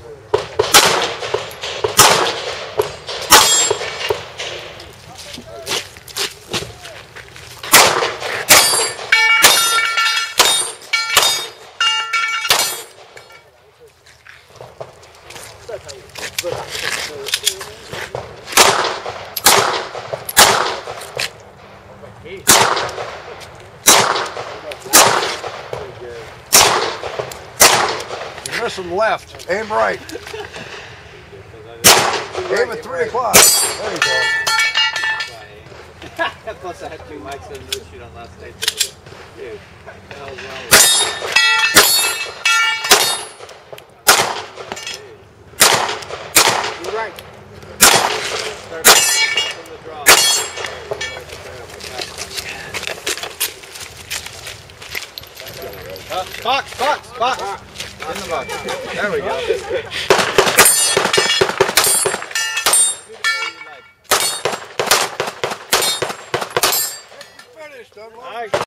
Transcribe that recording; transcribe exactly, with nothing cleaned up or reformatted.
You're missing left. Aim right. Aim at three o'clock. There you go. Plus I had two mics and no shoot on last night. Dude, hell wrong. You're right. Start from the draw. Uh, box, box, box. In the box. There we go. Finished, unload. All right.